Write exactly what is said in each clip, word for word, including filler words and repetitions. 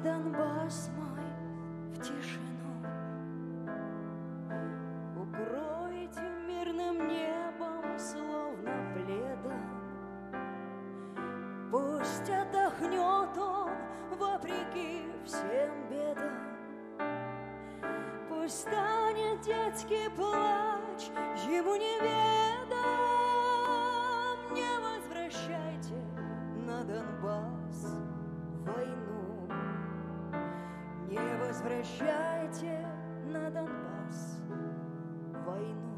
Донбасс мой в тишину, укройте мирным небом, словно пледом. Пусть отдохнет он вопреки всем бедам. Пусть станет детский плач ему неведом. Не возвращайте на Донбасс войну, не возвращайте на Донбасс войну.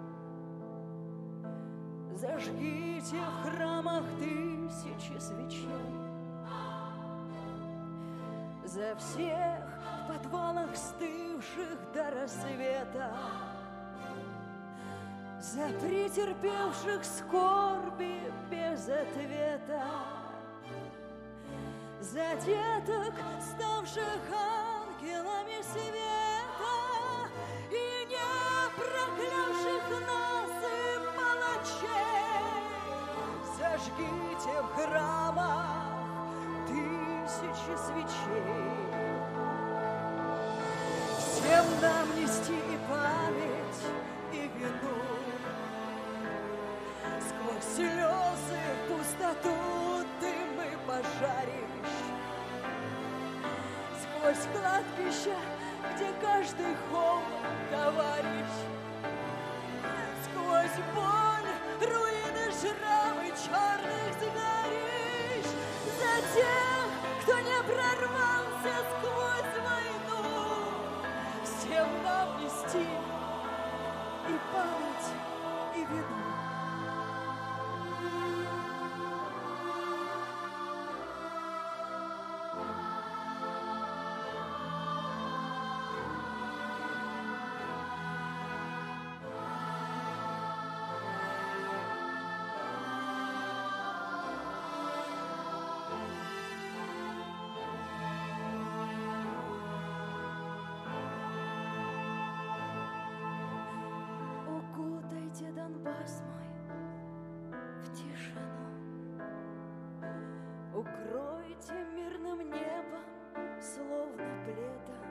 Зажгите в храмах тысячи свечей за всех в подвалах стывших до рассвета, за претерпевших скорби без ответа, за деток, ставших ангелами света, и не проклявших нас и палачей. Зажгите в храмах тысячи свечей. Всем нам нести и память, и вину, сквозь слезы, пустоту, дым и пожарищ, сквозь кладбища, где каждый холм товарищ, сквозь боль, руины, шрамы черных сгорищ, за тех, кто не прорвался сквозь войну. Всем нам нести и память, и вину. Донбасс мой в тишину, укройте мирным небом, словно пледом.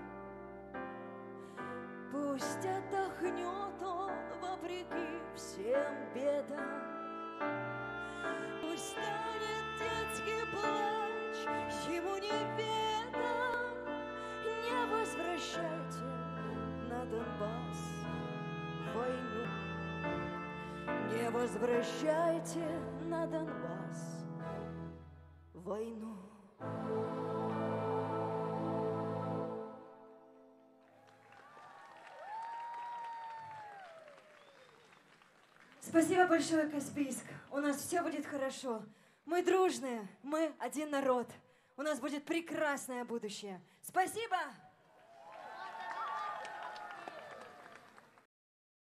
Пусть отдохнет он вопреки всем бедам. Пусть станет детский плач ему неведом. Не возвращайте на Донбасс войну, не возвращайте на Донбасс войну. Спасибо большое, Каспийск. У нас все будет хорошо. Мы дружные, мы один народ. У нас будет прекрасное будущее. Спасибо!